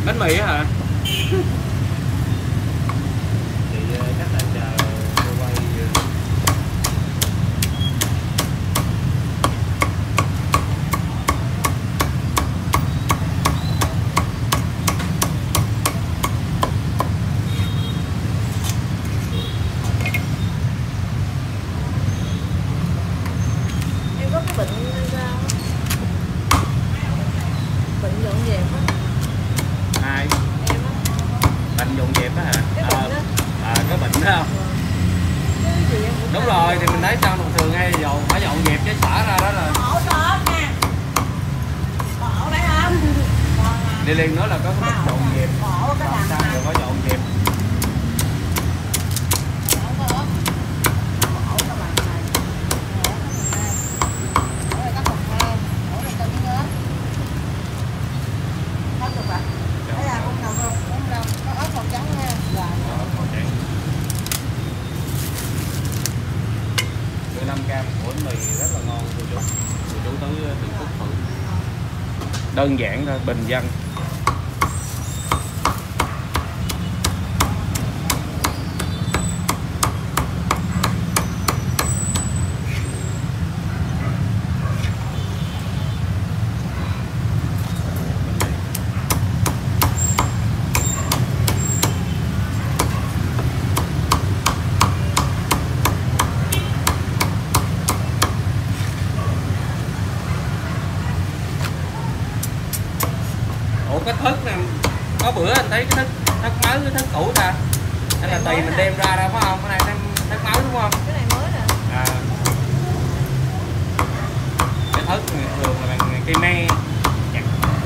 Bánh mì á hả? Thì chắc là chờ cô quay. Em có cái bệnh hay sao? Bệnh dọn dẹp á. Ai? Em á. Bệnh dọn dẹp á hả? Cái bệnh đó. Cái bệnh đó không? Cái gì em cũng Đúng hay. rồi, thì mình thấy sao thường thường hay dọn phải dọn dẹp cái xả ra đó là Ổ đó nè. Ổ đấy không? đi liền nói là có cái bệnh dọn dẹp. Ổ cái làm Sao này. rồi có dọn dẹp. Màu trắng. 15g của bánh mì rất là ngon cô chú. Cô chú tới Tiền Phước thử. Đơn giản thôi, bình dân. Ủa cái thức này có bữa anh thấy cái thức mới cái thức cũ ta, hay là tùy mình đem ra đâu phải không? Cái này đem thức mới đúng không? Cái này mới nè. À, cái thức thường là bằng cây me chặt.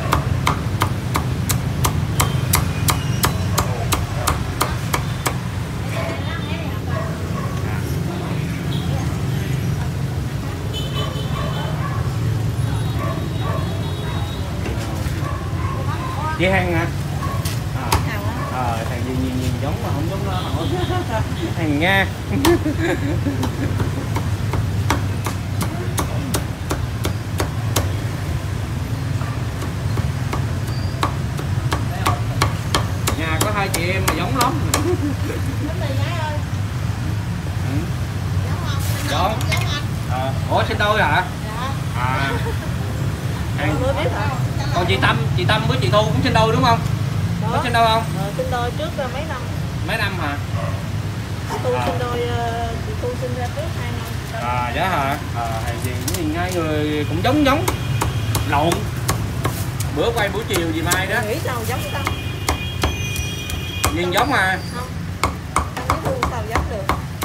Dễ hàng hả? Hàng gì nhìn giống mà không giống nó. Hàng Nga. Nhà có hai chị em mà giống lắm. Giống. Ủa sinh đôi hả? À. Còn chị Tâm với chị Thu cũng sinh đôi đúng không? Có sinh đôi không? Sinh đôi trước mấy năm. Mấy năm hả? Thu sinh đôi, chị Thu sinh ra trước 2 năm. Dạ hả? Hàng gì nhìn hai người cũng giống lộn. Bữa quay buổi chiều gì mai đó. Nghĩ sao giống Tâm? Nhìn giống mà. Không. Không biết Thu sao giống được.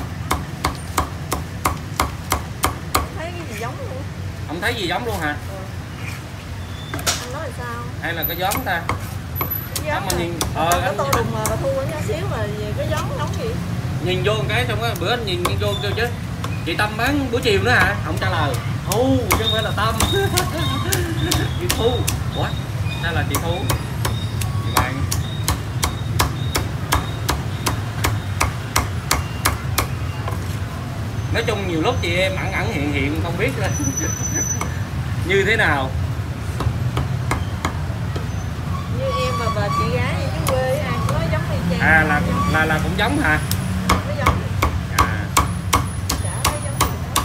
Không thấy cái gì giống luôn. Không thấy gì giống luôn hả? Anh nói là sao? Hay là có giống ta? Giống mà nhìn anh tô đùng mà bà Thu ở nhỏ xíu mà về cái giống gì? Nhìn vô một cái xong á, bữa anh nhìn vô kêu chứ chị Tâm bán buổi chiều nữa hả? Không trả lời. Thu chứ không phải là Tâm. Chị Thu. Ủa? Hay là chị Thu? Chị Mai. Nói chung nhiều lúc chị em ẩn hiện không biết là như thế nào. Như em và bà chị gái ở dưới quê ai cũng nói giống y chang. Là cũng giống hả? Nó giống. Chả thấy giống gì hết.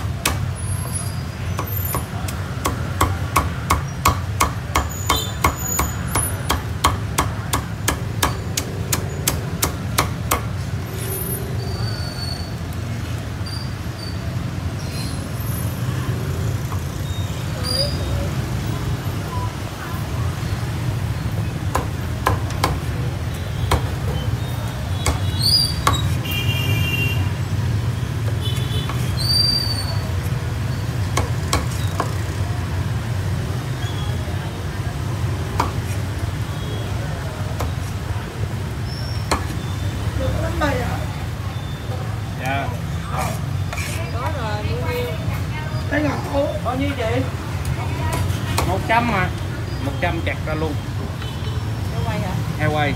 Dạ. Có rồi, nhiêu. Thấy ngọt không? Bao nhiêu chị? 100 mà. 100 chặt ra luôn. Heo quay hả? Heo quay.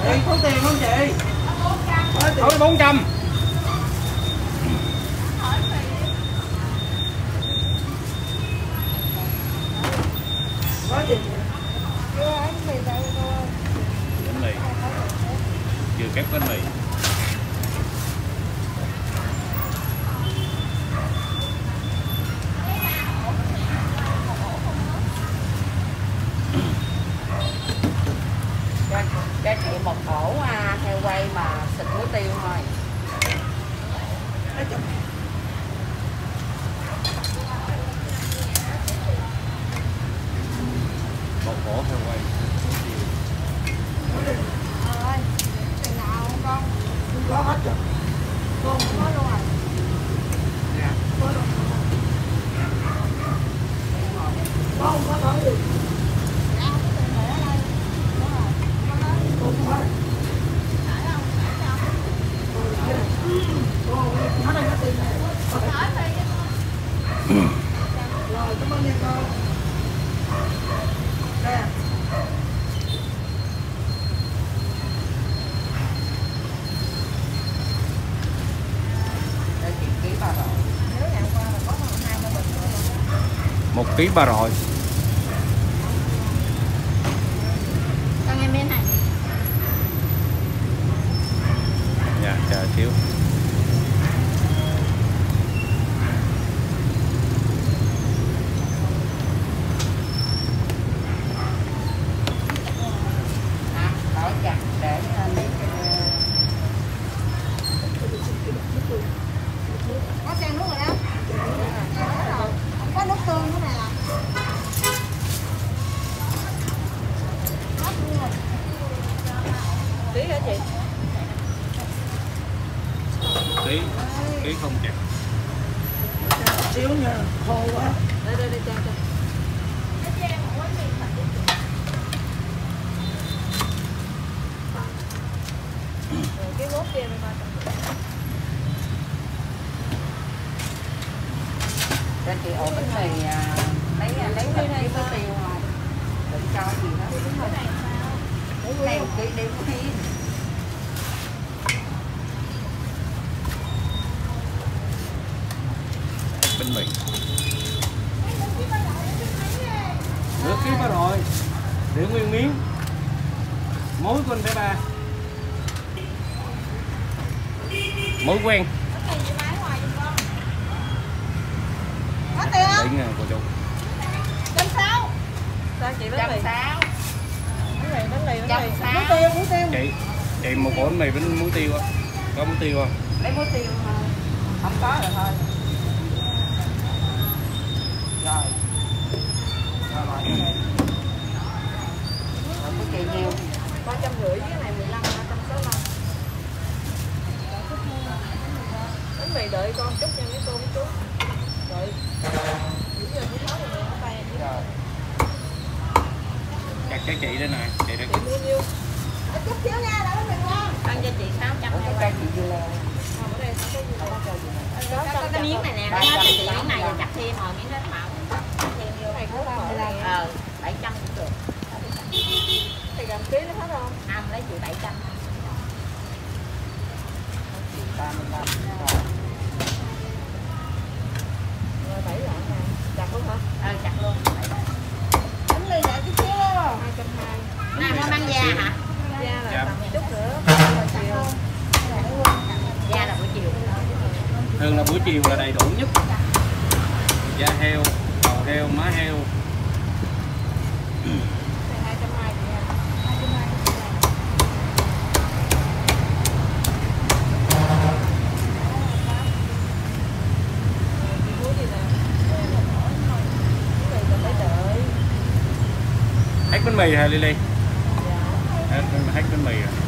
Chị có tiền không chị? Thôi 400. bánh mì chưa cắt bánh mì. Cho chị một ổ heo quay mà xịt muối tiêu thôi. Một ổ heo quay. Ơi, tiền nào không con? Có hết rồi. Con có luôn rồi. Dạ. Có rồi. Không có thôi đi. Rồi, cảm ơn nha con. Đây. Để chị ký vào rồi. Nếu ngày hôm qua là có 2-3 bịch rồi. 1 ký ba rồi. Con em bên này. Dạ chờ xíu. Bảo chặt để lấy có sen nước rồi đó. Không có nước tương nữa nè. Tí hả chị? Ký không chặt. Xíu nha, khô quá. Đây cho. Cái gốt kia này cho chị ổ bánh mì lấy cái này có tiêu không? Đừng cho gì hết. Này một ký đem có hiên. Bánh mì. Nửa ký ba rồi. Để nguyên miếng. Mối của anh phải ba. Mối quen. Có tiền không? Đấy nha cô chú. 160. Sao chị bánh mì? 160. Bánh mì. Chị một ổ bánh mì bánh muối tiêu á. Có muối tiêu không? Lấy muối tiêu thôi. Không có rồi thôi. Rồi. Rồi bỏ vô đây. Rồi của chị nhiều. 350 với cái này 15, 365. Bánh mì đợi con chút nha mấy cô mấy chú. Rồi. Bây giờ mới nói rồi tay em rồi. Chặt cho chị đây nè, chị đây. Chị mua nhiêu? Chút xíu nha, đợi bánh mì ngon. Ăn cho chị 600 hay quay chị dưa leo. Ở đây có cái miếng này nè, nó chị miếng này chặt thêm rồi miếng đó màu. Cái này có 35. 700 cũng được. Thì gần ký nó hết không? Không, lấy chị 700. 35. Rồi 7 lạng nè. Chặt luôn hả? Chặt luôn. Bánh mì lại chút xíu. 220. Này mua măng da hả? Da là tầm chút nữa. Chiều. Da là buổi chiều. Thường là buổi chiều là đầy đủ nhất. Da heo, đầu heo, má heo. 220 chị ha. 220. Hết bánh mì hả Lily? Hết bánh mì rồi.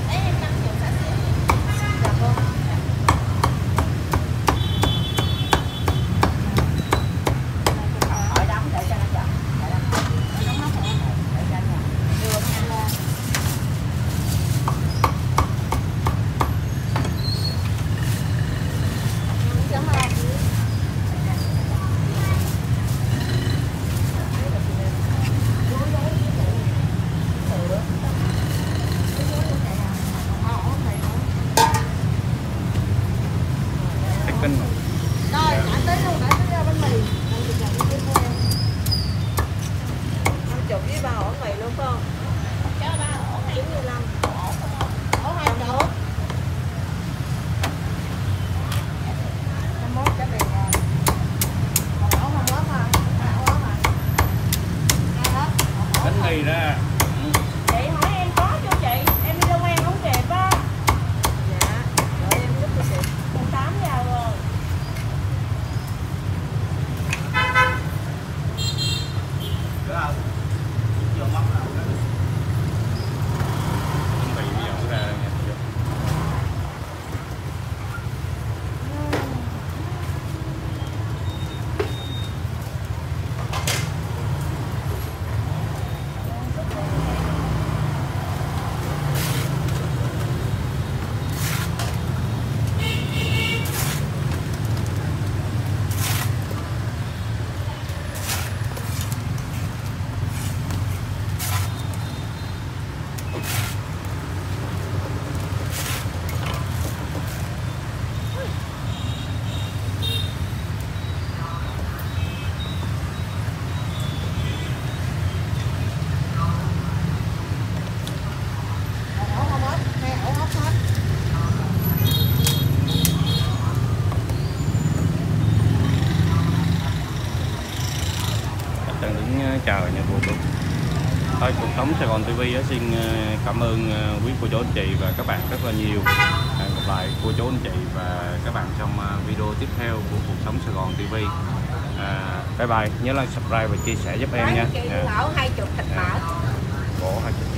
trời nha cô chú. Thôi Cuộc Sống Sài Gòn TV xin cảm ơn quý cô chú anh chị và các bạn rất là nhiều. Hẹn gặp lại cô chú anh chị và các bạn trong video tiếp theo của Cuộc Sống Sài Gòn TV. Bye bye, nhớ like, subscribe và chia sẻ giúp em nha. Chị lẩu 20 thịt mỡ. Bộ 20.